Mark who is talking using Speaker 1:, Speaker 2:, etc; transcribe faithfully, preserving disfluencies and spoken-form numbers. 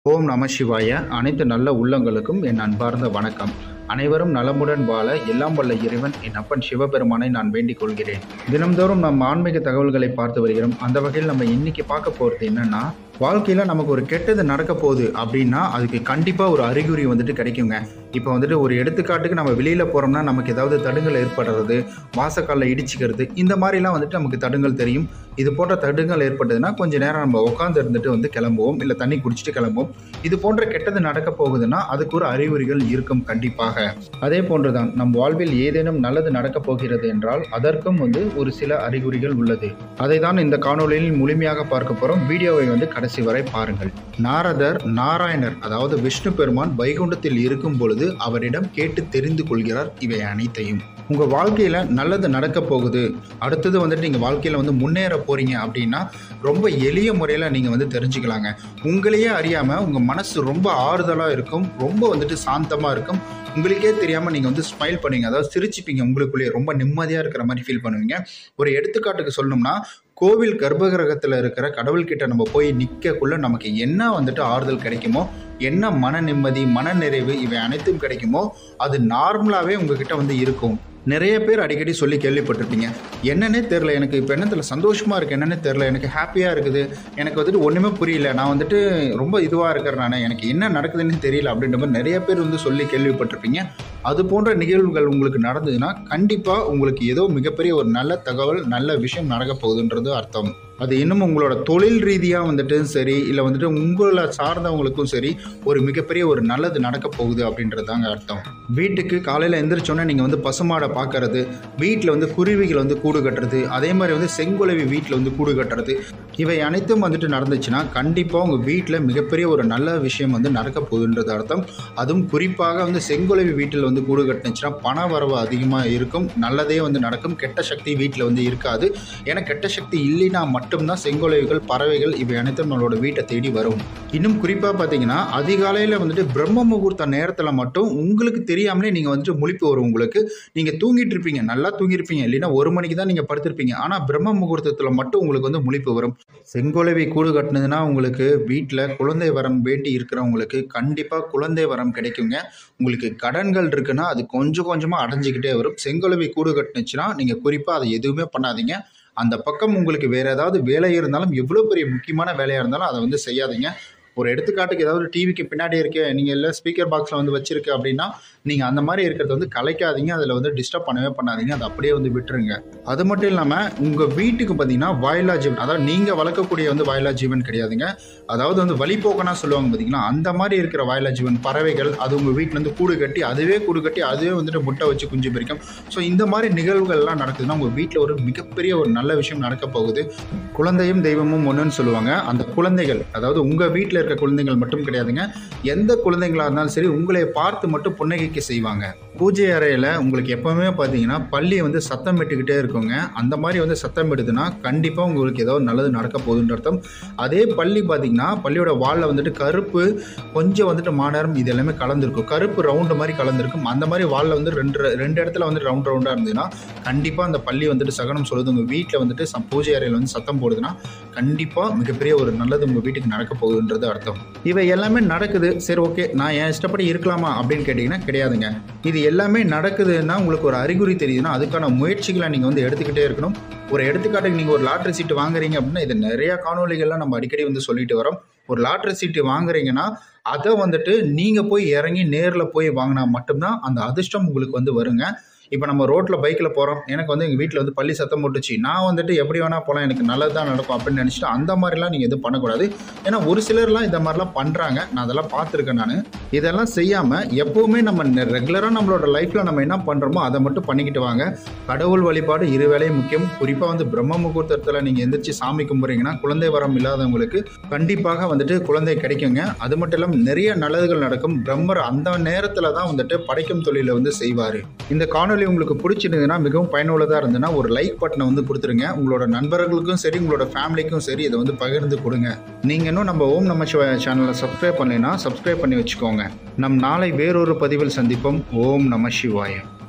Speaker 1: ஓம் நம சிவாய. அனைத்து நல்ல உள்ளங்களுக்கும் என் அன்பார்ந்த வணக்கம். அனைவரும் நலமுடன் வாழ எல்லாம் வல்ல இறைவன் என் அப்பன் சிவபெருமானை நான் வேண்டிக் கொள்கிறேன். தினம்தோறும் நம்ம ஆன்மீக தகவல்களை பார்த்து வருகிறோம். அந்த வகையில் நம்ம இன்னைக்கு பார்க்க போகிறது என்னன்னா, வாழ்க்கையில் நமக்கு ஒரு கெட்டது நடக்க போகுது அப்படின்னா அதுக்கு கண்டிப்பாக ஒரு அறிகுறி வந்துட்டு கிடைக்குங்க. இப்போ வந்துட்டு ஒரு எடுத்துக்காட்டுக்கு நம்ம வெளியில் போகிறோம்னா நமக்கு ஏதாவது தடுங்கல் ஏற்படுறது, வாசக்காலில் இடிச்சிக்கிறது, இந்த மாதிரிலாம் வந்துட்டு நமக்கு தடுங்கல் தெரியும். இது போன்ற தடுங்கல் ஏற்பட்டதுன்னா கொஞ்சம் நேரம் நம்ம உட்காந்து இருந்துட்டு வந்து கிளம்புவோம், இல்லை தண்ணி குடிச்சிட்டு கிளம்புவோம். இது போன்ற கெட்டது நடக்க போகுதுன்னா அதுக்கு ஒரு அறிகுறிகள் இருக்கும் கண்டிப்பாக. அதே போன்றுதான் நம் வாழ்வில் ஏதேனும் நல்லது நடக்க போகிறது என்றால் அதற்கும் வந்து ஒரு சில அறிகுறிகள் உள்ளது. அதை தான் இந்த காணொலியில் முழுமையாக பார்க்க போகிறோம். வீடியோவை வந்து கடைசி வரை பாருங்கள். நாரதர் நாராயணர் அதாவது விஷ்ணு பெருமான் வைகுண்டத்தில் இருக்கும் பொழுது அவரிடம் கேட்டு தெரிந்து கொள்கிறார் இவை அனைத்தையும். உங்கள் வாழ்க்கையில் நல்லது நடக்க போகுது, அடுத்தது வந்துட்டு நீங்கள் வாழ்க்கையில் வந்து முன்னேற போகிறீங்க அப்படின்னா ரொம்ப எளிய முறையில் நீங்கள் வந்து தெரிஞ்சுக்கலாங்க. உங்களையே அறியாமல் உங்கள் மனசு ரொம்ப ஆறுதலாக இருக்கும், ரொம்ப வந்துட்டு சாந்தமாக இருக்கும். உங்களுக்கே தெரியாமல் நீங்கள் வந்து ஸ்மைல் பண்ணுவீங்க, அதாவது சிரிச்சுப்பீங்க, உங்களுக்குள்ளேயே ரொம்ப நிம்மதியாக இருக்கிற மாதிரி ஃபீல் பண்ணுவீங்க. ஒரு எடுத்துக்காட்டுக்கு சொல்லணும்னா, கோவில் கர்ப்பகிரகத்தில் இருக்கிற கடவுள்கிட்ட நம்ம போய் நிற்கக்குள்ள நமக்கு என்ன வந்துட்டு ஆறுதல் கிடைக்குமோ, என்ன மன நிம்மதி மன நிறைவு இவை அனைத்தும் கிடைக்குமோ அது நார்மலாகவே உங்ககிட்ட வந்து இருக்கும். நிறைய பேர் அடிக்கடி சொல்லி கேள்விப்பட்டிருப்பீங்க, என்னன்னே தெரில, எனக்கு இப்போ என்னத்தில் சந்தோஷமாக இருக்குது, என்னன்னே தெரில, எனக்கு ஹாப்பியாக இருக்குது, எனக்கு வந்துட்டு ஒன்றுமே புரியல, நான் வந்துட்டு ரொம்ப இதுவாக இருக்கிறேன், நான் எனக்கு என்ன நடக்குதுன்னு தெரியல அப்படின்ற மாதிரி நிறைய பேர் வந்து சொல்லி கேள்விப்பட்டிருப்பீங்க. அது போன்ற நிகழ்வுகள் உங்களுக்கு நடந்ததுன்னா கண்டிப்பாக உங்களுக்கு ஏதோ மிகப்பெரிய ஒரு நல்ல தகவல் நல்ல விஷயம் நடக்க போகுதுன்றது அர்த்தம். அது இன்னும் உங்களோட தொழில் ரீதியாக வந்துட்டு சரி, இல்லை வந்துட்டு உங்களை சார்ந்தவங்களுக்கும் சரி ஒரு மிகப்பெரிய ஒரு நல்லது நடக்க போகுது அப்படின்றது தாங்க அர்த்தம். வீட்டுக்கு காலையில் எந்திரிச்சோன்னே நீங்கள் வந்து பசுமாடை பார்க்கறது, வீட்டில் வந்து குருவிகள் வந்து கூடு கட்டுறது, அதே மாதிரி வந்து செங்குலவி வீட்டில் வந்து கூடு கட்டுறது, இவை அனைத்தும் வந்துட்டு நடந்துச்சுன்னா கண்டிப்பாக உங்கள் வீட்டில் மிகப்பெரிய ஒரு நல்ல விஷயம் வந்து நடக்க போகுதுன்றது அர்த்தம். அதுவும் குறிப்பாக வந்து செங்குலவி வீட்டில் வந்து கூடு கட்டுனுச்சுன்னா பண வரவு அதிகமாக இருக்கும், நல்லதே வந்து நடக்கும். கெட்ட சக்தி வீட்டில் வந்து இருக்காது. ஏன்னா கெட்ட சக்தி இல்லைன்னா மட்டும்தான் செங்கோலைகள் பறவைகள் இவை அனைத்தும் நம்மளோட வீட்டை தேடி வரும். இன்னும் குறிப்பாக பார்த்தீங்கன்னா அதிகாலையில் வந்துட்டு பிரம்ம முகூர்த்த நேரத்தில் மட்டும் உங்களுக்கு தெரியாமலே நீங்கள் வந்துட்டு முழிப்பு வரும். உங்களுக்கு நீங்கள் தூங்கிட்டு இருப்பீங்க, நல்லா தூங்கியிருப்பீங்க, இல்லைன்னா ஒரு மணிக்கு தான் நீங்கள் படுத்திருப்பீங்க, ஆனால் பிரம்ம முகூர்த்தத்தில் மட்டும் உங்களுக்கு வந்து முழிப்பு வரும். செங்கோலைவி கூடு கட்டினதுன்னா உங்களுக்கு வீட்டில் குழந்தை வரம் வேண்டி இருக்கிறவங்களுக்கு கண்டிப்பாக குழந்தை வரம் கிடைக்குங்க. உங்களுக்கு கடன்கள் இருக்குன்னா அது கொஞ்சம் கொஞ்சமாக அடைஞ்சிக்கிட்டே வரும். செங்கோலைவி கூடு கட்டுனுச்சுன்னா நீங்கள் குறிப்பாக அதை எதுவுமே பண்ணாதீங்க. அந்த பக்கம் உங்களுக்கு வேறு ஏதாவது வேலை இருந்தாலும், எவ்வளோ பெரிய முக்கியமான வேலையாக இருந்தாலும் அதை வந்து செய்யாதீங்க. ஒரு எடுத்துக்காட்டுக்கு ஏதாவது டிவிக்கு பின்னாடி இருக்க நீங்கள் இல்லை ஸ்பீக்கர் பாக்ஸில் வந்து வச்சுருக்கு அப்படின்னா நீங்கள் அந்த மாதிரி இருக்கிறத வந்து கலைக்காதீங்க, அதில் வந்து டிஸ்டர்ப் பண்ணவே பண்ணாதீங்க, அதை அப்படியே வந்து விட்டுருங்க. அது மட்டும் இல்லாமல் உங்கள் வீட்டுக்கு பார்த்தீங்கன்னா வாயிலா ஜீவன், அதாவது நீங்கள் வளர்க்கக்கூடிய வந்து வாயிலா ஜீவன் கிடையாதுங்க. அதாவது வந்து வழிபோக்கனா சொல்லுவாங்க பார்த்தீங்கன்னா, அந்த மாதிரி இருக்கிற வாயிலா ஜீவன் பறவைகள் அது உங்கள் வீட்டில் வந்து கூடு கட்டி அதுவே கூடு கட்டி அதுவே வந்துட்டு முட்டை வச்சு குஞ்சு பிரிக்கும். ஸோ இந்த மாதிரி நிகழ்வுகள்லாம் நடக்குதுன்னா உங்கள் வீட்டில் ஒரு மிகப்பெரிய ஒரு நல்ல விஷயம் நடக்க போகுது. குழந்தையும் தெய்வமும் ஒன்றுன்னு சொல்லுவாங்க. அந்த குழந்தைகள் அதாவது உங்கள் வீட்டில் இருக்க குழந்தைகள் மட்டும் கிடையாதுங்க, எந்த குழந்தைங்களாக இருந்தாலும் சரி உங்களை பார்த்து மட்டும் புன்னகைக்க செய்வாங்க. பூஜை அறையில் உங்களுக்கு எப்பவுமே பார்த்தீங்கன்னா பள்ளி வந்து சத்தம் விட்டுக்கிட்டே இருக்குங்க. அந்த மாதிரி வந்து சத்தம் விடுதுன்னா கண்டிப்பாக உங்களுக்கு ஏதோ நல்லது நடக்க போகுதுன்ற அர்த்தம். அதே பள்ளி பார்த்தீங்கன்னா பள்ளியோட வாலில் வந்துட்டு கருப்பு கொஞ்சம் வந்துட்டு மாநேரம் இது எல்லாமே கலந்துருக்கும், கருப்பு ரவுண்டு மாதிரி கலந்துருக்கும். அந்த மாதிரி வாலில் வந்து ரெண்டு ரெண்டு இடத்துல வந்து ரவுண்ட் ரவுண்டாக இருந்ததுன்னா கண்டிப்பாக அந்த பள்ளி வந்துட்டு சகனம் சொல்லுது. உங்கள் வீட்டில் வந்துட்டு பூஜை அறையில் வந்து சத்தம் போடுதுன்னா கண்டிப்பாக மிகப்பெரிய ஒரு நல்லது உங்கள் வீட்டுக்கு நடக்க போகுதுன்றது அர்த்தம். இவை எல்லாமே நடக்குது, சரி ஓகே நான் என் இஷ்டப்படி இருக்கலாமா அப்படின்னு கேட்டிங்கன்னா கிடையாதுங்க. இது எல்லாமே நடக்குதுன்னா உங்களுக்கு ஒரு அறிகுறி தெரியுதுன்னா அதுக்கான முயற்சிகளை நீங்கள் வந்து எடுத்துக்கிட்டே இருக்கணும். ஒரு எடுத்துக்காட்டுக்கு நீங்கள் ஒரு லாட்ரி சீட்டு வாங்குறீங்க அப்படின்னா, இது நிறைய காணொலிகள்லாம் நம்ம அடிக்கடி வந்து சொல்லிட்டு வரோம். ஒரு லாட்ரி சீட்டு வாங்குறீங்கன்னா அதை வந்துட்டு நீங்கள் போய் இறங்கி நேரில் போய் வாங்கினா மட்டும்தான் அந்த அதிர்ஷ்டம் உங்களுக்கு வந்து வருங்க. இப்போ நம்ம ரோட்டில் பைக்கில் போகிறோம், எனக்கு வந்து எங்கள் வீட்டில் வந்து பள்ளி சத்தம் போட்டுச்சு, நான் வந்துட்டு எப்படி வேணால் போகலாம், எனக்கு நல்லது தான் நடக்கும் அப்படின்னு நினச்சிட்டு அந்த மாதிரிலாம் நீங்கள் எதுவும் பண்ணக்கூடாது. ஏன்னா ஒரு சிலர்லாம் இந்த மாதிரிலாம் பண்ணுறாங்க, நான் அதெல்லாம் பார்த்துருக்கேன். நான் இதெல்லாம் செய்யாமல் எப்போவுமே நம்ம ரெகுலராக நம்மளோட லைஃப்பில் நம்ம என்ன பண்ணுறோமோ அதை மட்டும் பண்ணிக்கிட்டு வாங்க. கடவுள் வழிபாடு இரு வேளையும் முக்கியம். குறிப்பாக வந்து பிரம்ம முகூர்த்தத்தில் நீங்கள் எந்திரிச்சு சாமி கும்பிட்றீங்கன்னா குழந்தை வரம் இல்லாதவங்களுக்கு கண்டிப்பாக வந்துட்டு குழந்தை கிடைக்குங்க. அது மட்டும் இல்லாமல் நிறைய நல்லதுகள் நடக்கும். பிரம்மர் அந்த நேரத்தில் தான் வந்துட்டு படைக்கும் தொழிலை வந்து செய்வார். இந்த காணொலி உங்களுக்கு பிடிச்சிருந்ததுன்னா மிகவும் பயனுள்ளதாக இருந்ததுன்னா ஒரு லைக் பட்டனை வந்து கொடுத்துருங்க. உங்களோட நண்பர்களுக்கும் சரி உங்களோட ஃபேமிலிக்கும் சரி இதை வந்து பகிர்ந்து கொடுங்க. நீங்கள் இன்னும் நம்ம ஓம் நம சிவாய சேனலை சப்ஸ்கிரைப் பண்ணலைன்னா சப்ஸ்கிரைப் பண்ணி வச்சுக்கோங்க. நம் நாளை வேறொரு பதிவில் சந்திப்போம். ஓம் நம சிவாய.